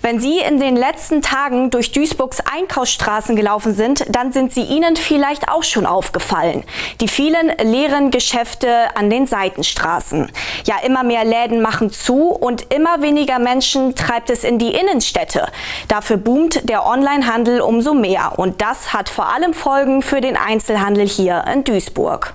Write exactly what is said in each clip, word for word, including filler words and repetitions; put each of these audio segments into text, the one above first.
Wenn Sie in den letzten Tagen durch Duisburgs Einkaufsstraßen gelaufen sind, dann sind sie Ihnen vielleicht auch schon aufgefallen. Die vielen leeren Geschäfte an den Seitenstraßen. Ja, immer mehr Läden machen zu und immer weniger Menschen treibt es in die Innenstädte. Dafür boomt der Onlinehandel umso mehr. Und das hat vor allem Folgen für den Einzelhandel hier in Duisburg.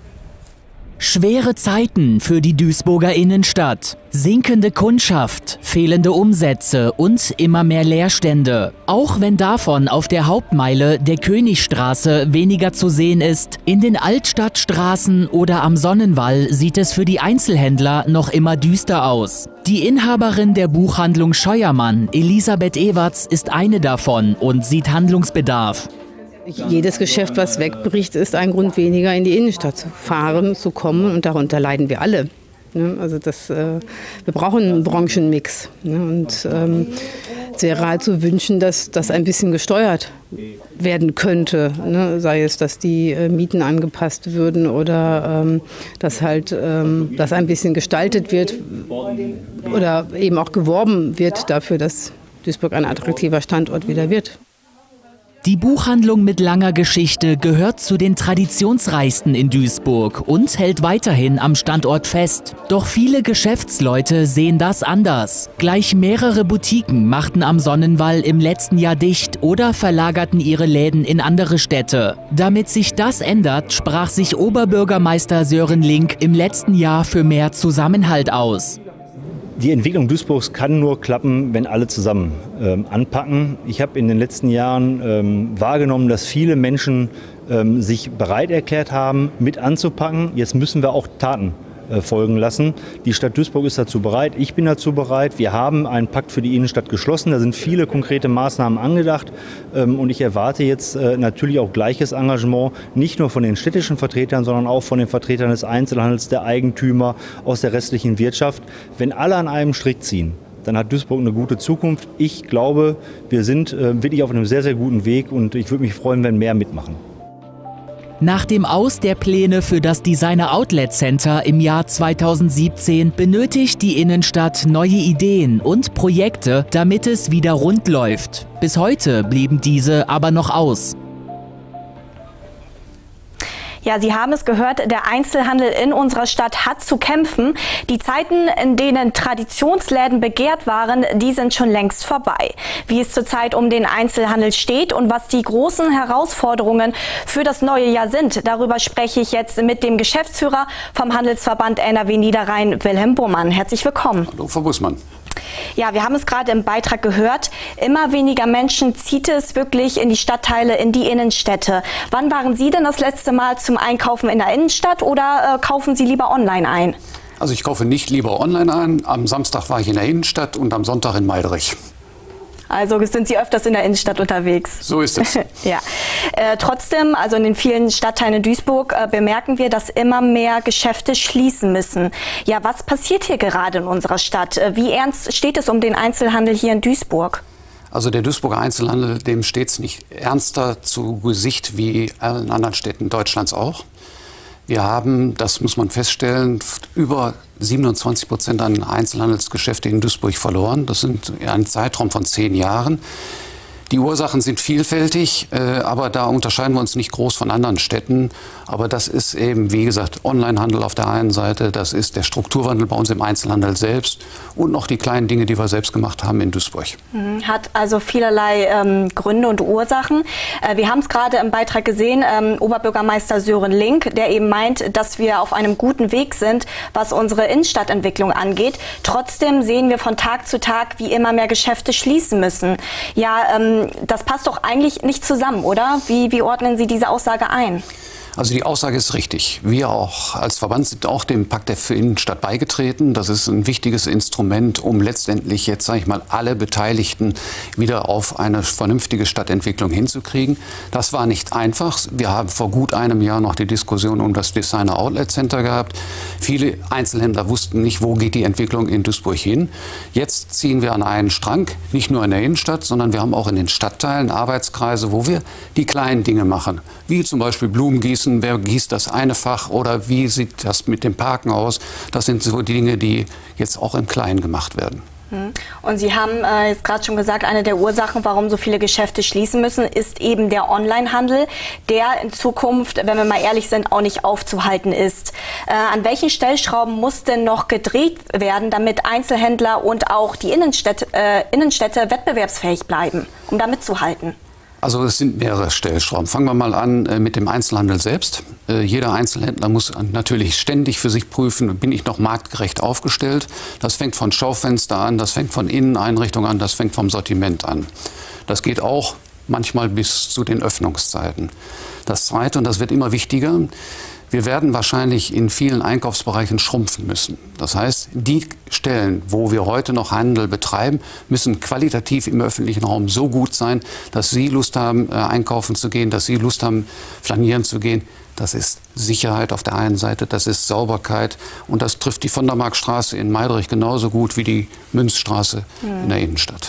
Schwere Zeiten für die Duisburger Innenstadt. Sinkende Kundschaft, fehlende Umsätze und immer mehr Leerstände. Auch wenn davon auf der Hauptmeile der Königstraße weniger zu sehen ist, in den Altstadtstraßen oder am Sonnenwall sieht es für die Einzelhändler noch immer düster aus. Die Inhaberin der Buchhandlung Scheuermann, Elisabeth Ewerts, ist eine davon und sieht Handlungsbedarf. Jedes Geschäft, was wegbricht, ist ein Grund weniger, in die Innenstadt zu fahren, zu kommen. Und darunter leiden wir alle. Also das, äh, wir brauchen einen Branchenmix. Und ähm, es wäre halt zu wünschen, dass das ein bisschen gesteuert werden könnte. Ne? Sei es, dass die äh, Mieten angepasst würden oder ähm, dass halt ähm, das ein bisschen gestaltet wird oder eben auch geworben wird dafür, dass Duisburg ein attraktiver Standort wieder wird. Die Buchhandlung mit langer Geschichte gehört zu den traditionsreichsten in Duisburg und hält weiterhin am Standort fest. Doch viele Geschäftsleute sehen das anders. Gleich mehrere Boutiquen machten am Sonnenwall im letzten Jahr dicht oder verlagerten ihre Läden in andere Städte. Damit sich das ändert, sprach sich Oberbürgermeister Sören Link im letzten Jahr für mehr Zusammenhalt aus. Die Entwicklung Duisburgs kann nur klappen, wenn alle zusammen ähm, anpacken. Ich habe in den letzten Jahren ähm, wahrgenommen, dass viele Menschen ähm, sich bereit erklärt haben, mit anzupacken. Jetzt müssen wir auch Taten äh, folgen lassen. Die Stadt Duisburg ist dazu bereit, ich bin dazu bereit. Wir haben einen Pakt für die Innenstadt geschlossen. Da sind viele konkrete Maßnahmen angedacht. Ähm, und ich erwarte jetzt äh, natürlich auch gleiches Engagement, nicht nur von den städtischen Vertretern, sondern auch von den Vertretern des Einzelhandels, der Eigentümer, aus der restlichen Wirtschaft. Wenn alle an einem Strick ziehen, dann hat Duisburg eine gute Zukunft. Ich glaube, wir sind äh, wirklich auf einem sehr, sehr guten Weg und ich würde mich freuen, wenn mehr mitmachen. Nach dem Aus der Pläne für das Designer Outlet Center im Jahr zweitausendsiebzehn benötigt die Innenstadt neue Ideen und Projekte, damit es wieder rund läuft. Bis heute blieben diese aber noch aus. Ja, Sie haben es gehört, der Einzelhandel in unserer Stadt hat zu kämpfen. Die Zeiten, in denen Traditionsläden begehrt waren, die sind schon längst vorbei. Wie es zurzeit um den Einzelhandel steht und was die großen Herausforderungen für das neue Jahr sind, darüber spreche ich jetzt mit dem Geschäftsführer vom Handelsverband N R W Niederrhein, Wilhelm Burmann. Herzlich willkommen. Hallo, Frau Bussmann. Ja, wir haben es gerade im Beitrag gehört. Immer weniger Menschen zieht es wirklich in die Stadtteile, in die Innenstädte. Wann waren Sie denn das letzte Mal zum Einkaufen in der Innenstadt oder äh, kaufen Sie lieber online ein? Also ich kaufe nicht lieber online ein. Am Samstag war ich in der Innenstadt und am Sonntag in Meidrich. Also sind Sie öfters in der Innenstadt unterwegs? So ist es. Ja. Äh, trotzdem, also in den vielen Stadtteilen in Duisburg äh, bemerken wir, dass immer mehr Geschäfte schließen müssen. Ja, was passiert hier gerade in unserer Stadt? Wie ernst steht es um den Einzelhandel hier in Duisburg? Also der Duisburger Einzelhandel, dem steht es nicht ernster zu Gesicht wie allen anderen Städten Deutschlands auch. Wir haben, das muss man feststellen, über siebenundzwanzig Prozent an Einzelhandelsgeschäfte in Duisburg verloren. Das sind ein Zeitraum von zehn Jahren. Die Ursachen sind vielfältig, äh, aber da unterscheiden wir uns nicht groß von anderen Städten. Aber das ist eben, wie gesagt, Onlinehandel auf der einen Seite, das ist der Strukturwandel bei uns im Einzelhandel selbst und noch die kleinen Dinge, die wir selbst gemacht haben in Duisburg. Hat also vielerlei ähm, Gründe und Ursachen. Äh, wir haben es gerade im Beitrag gesehen, ähm, Oberbürgermeister Sören Link, der eben meint, dass wir auf einem guten Weg sind, was unsere Innenstadtentwicklung angeht. Trotzdem sehen wir von Tag zu Tag, wie immer mehr Geschäfte schließen müssen. Ja, ähm, das passt doch eigentlich nicht zusammen, oder? Wie, wie ordnen Sie diese Aussage ein? Also die Aussage ist richtig. Wir auch als Verband sind auch dem Pakt der für Innenstadt beigetreten. Das ist ein wichtiges Instrument, um letztendlich jetzt, sage ich mal, alle Beteiligten wieder auf eine vernünftige Stadtentwicklung hinzukriegen. Das war nicht einfach. Wir haben vor gut einem Jahr noch die Diskussion um das Designer Outlet Center gehabt. Viele Einzelhändler wussten nicht, wo geht die Entwicklung in Duisburg hin. Jetzt ziehen wir an einen Strang, nicht nur in der Innenstadt, sondern wir haben auch in den Stadtteilen Arbeitskreise, wo wir die kleinen Dinge machen, wie zum Beispiel Blumengießen. Wer gießt das eine Fach oder wie sieht das mit dem Parken aus? Das sind so die Dinge, die jetzt auch im Kleinen gemacht werden. Und Sie haben äh, jetzt gerade schon gesagt, eine der Ursachen, warum so viele Geschäfte schließen müssen, ist eben der Onlinehandel, der in Zukunft, wenn wir mal ehrlich sind, auch nicht aufzuhalten ist. Äh, an welchen Stellschrauben muss denn noch gedreht werden, damit Einzelhändler und auch die Innenstädte, äh, Innenstädte wettbewerbsfähig bleiben, um da mitzuhalten? Also es sind mehrere Stellschrauben. Fangen wir mal an äh, mit dem Einzelhandel selbst. Äh, jeder Einzelhändler muss natürlich ständig für sich prüfen, bin ich noch marktgerecht aufgestellt. Das fängt von Schaufenster an, das fängt von Inneneinrichtungen an, das fängt vom Sortiment an. Das geht auch manchmal bis zu den Öffnungszeiten. Das Zweite, und das wird immer wichtiger, wir werden wahrscheinlich in vielen Einkaufsbereichen schrumpfen müssen. Das heißt, die Stellen, wo wir heute noch Handel betreiben, müssen qualitativ im öffentlichen Raum so gut sein, dass Sie Lust haben, äh, einkaufen zu gehen, dass Sie Lust haben, flanieren zu gehen. Das ist Sicherheit auf der einen Seite, das ist Sauberkeit und das trifft die von der Marktstraße in Meidrich genauso gut wie die Münzstraße mhm. in der Innenstadt.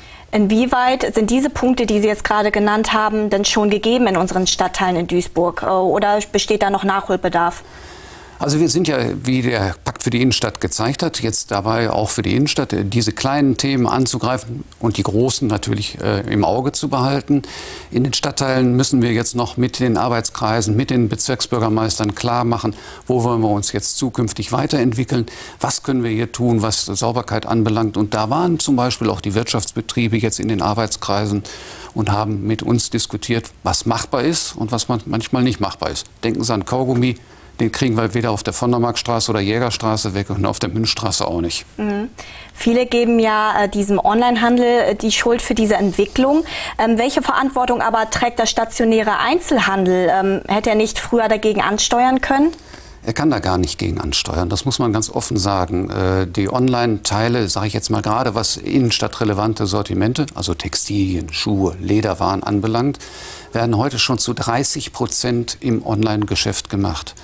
Inwieweit sind diese Punkte, die Sie jetzt gerade genannt haben, denn schon gegeben in unseren Stadtteilen in Duisburg? Oder besteht da noch Nachholbedarf? Also wir sind ja, wie der Pakt für die Innenstadt gezeigt hat, jetzt dabei auch für die Innenstadt diese kleinen Themen anzugreifen und die großen natürlich äh, im Auge zu behalten. In den Stadtteilen müssen wir jetzt noch mit den Arbeitskreisen, mit den Bezirksbürgermeistern klar machen, wo wollen wir uns jetzt zukünftig weiterentwickeln, was können wir hier tun, was Sauberkeit anbelangt. Und da waren zum Beispiel auch die Wirtschaftsbetriebe jetzt in den Arbeitskreisen und haben mit uns diskutiert, was machbar ist und was manchmal nicht machbar ist. Denken Sie an Kaugummi. Den kriegen wir weder auf der von der Marktstraße oder Jägerstraße weg und auf der Münzstraße auch nicht. Mhm. Viele geben ja äh, diesem Onlinehandel äh, die Schuld für diese Entwicklung. Ähm, welche Verantwortung aber trägt der stationäre Einzelhandel? Ähm, hätte er nicht früher dagegen ansteuern können? Er kann da gar nicht gegen ansteuern, das muss man ganz offen sagen. Äh, die Online-Teile, sage ich jetzt mal gerade, was innenstadtrelevante Sortimente, also Textilien, Schuhe, Lederwaren anbelangt, werden heute schon zu dreißig Prozent im Online-Geschäft gemacht.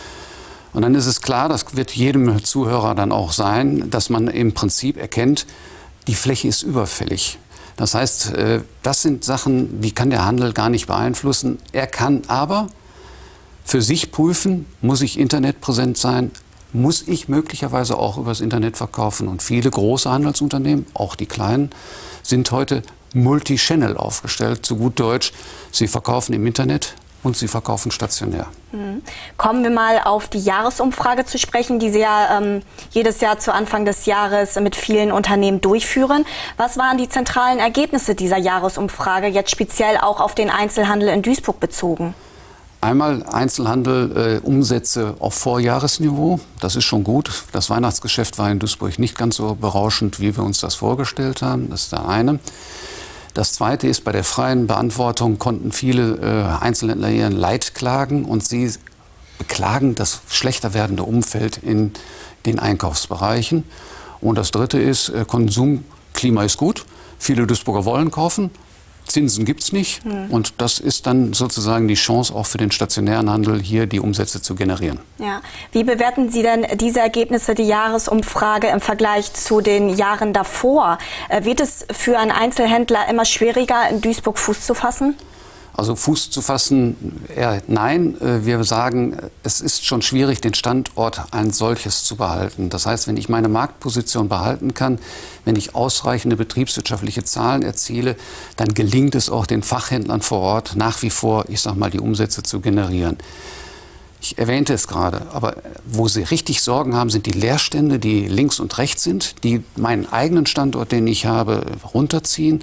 Und dann ist es klar, das wird jedem Zuhörer dann auch sein, dass man im Prinzip erkennt, die Fläche ist überfällig. Das heißt, äh, das sind Sachen, die kann der Handel gar nicht beeinflussen. Er kann aber für sich prüfen, muss ich internetpräsent sein, muss ich möglicherweise auch übers Internet verkaufen. Und viele große Handelsunternehmen, auch die kleinen, sind heute multi-channel aufgestellt. Zu gut Deutsch, sie verkaufen im Internet und sie verkaufen stationär. Mhm. Kommen wir mal auf die Jahresumfrage zu sprechen, die Sie ja ähm, jedes Jahr zu Anfang des Jahres mit vielen Unternehmen durchführen. Was waren die zentralen Ergebnisse dieser Jahresumfrage, jetzt speziell auch auf den Einzelhandel in Duisburg bezogen? Einmal Einzelhandel, äh, Umsätze auf Vorjahresniveau, das ist schon gut. Das Weihnachtsgeschäft war in Duisburg nicht ganz so berauschend, wie wir uns das vorgestellt haben. Das ist der eine. Das zweite ist, bei der freien Beantwortung konnten viele äh, Einzelhändler ihren Leid klagen und sie beklagen das schlechter werdende Umfeld in den Einkaufsbereichen. Und das dritte ist, äh, Konsumklima ist gut, viele Duisburger wollen kaufen. Zinsen gibt es nicht hm. und das ist dann sozusagen die Chance auch für den stationären Handel, hier die Umsätze zu generieren. Ja. Wie bewerten Sie denn diese Ergebnisse, die Jahresumfrage im Vergleich zu den Jahren davor? Äh, wird es für einen Einzelhändler immer schwieriger, in Duisburg Fuß zu fassen? Also Fuß zu fassen, eher nein. Wir sagen, es ist schon schwierig, den Standort als solches zu behalten. Das heißt, wenn ich meine Marktposition behalten kann, wenn ich ausreichende betriebswirtschaftliche Zahlen erziele, dann gelingt es auch den Fachhändlern vor Ort nach wie vor, ich sag mal, die Umsätze zu generieren. Ich erwähnte es gerade, aber wo sie richtig Sorgen haben, sind die Leerstände, die links und rechts sind, die meinen eigenen Standort, den ich habe, runterziehen.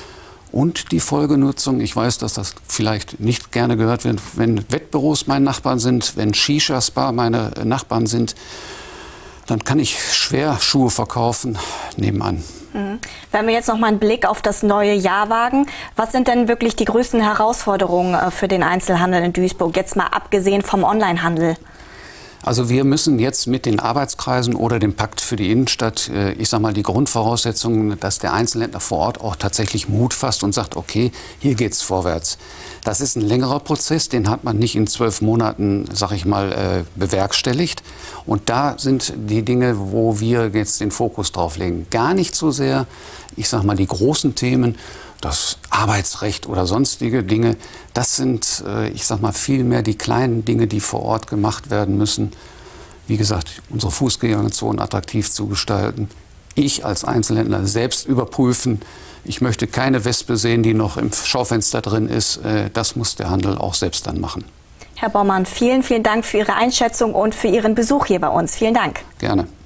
Und die Folgenutzung, ich weiß, dass das vielleicht nicht gerne gehört wird, wenn Wettbüros meine Nachbarn sind, wenn Shisha-Spa meine Nachbarn sind, dann kann ich schwer Schuhe verkaufen nebenan. Mhm. Wenn wir jetzt noch mal einen Blick auf das neue Jahr wagen, was sind denn wirklich die größten Herausforderungen für den Einzelhandel in Duisburg, jetzt mal abgesehen vom Onlinehandel? Also wir müssen jetzt mit den Arbeitskreisen oder dem Pakt für die Innenstadt, ich sage mal, die Grundvoraussetzungen, dass der Einzelhändler vor Ort auch tatsächlich Mut fasst und sagt, okay, hier geht's vorwärts. Das ist ein längerer Prozess, den hat man nicht in zwölf Monaten, sage ich mal, bewerkstelligt. Und da sind die Dinge, wo wir jetzt den Fokus drauf legen. Gar nicht so sehr, ich sage mal, die großen Themen, das Arbeitsrecht oder sonstige Dinge, das sind, ich sag mal, viel mehr die kleinen Dinge, die vor Ort gemacht werden müssen. Wie gesagt, unsere Fußgängerzonen attraktiv zu gestalten, ich als Einzelhändler selbst überprüfen. Ich möchte keine Wespe sehen, die noch im Schaufenster drin ist. Das muss der Handel auch selbst dann machen. Herr Baumann, vielen, vielen Dank für Ihre Einschätzung und für Ihren Besuch hier bei uns. Vielen Dank. Gerne.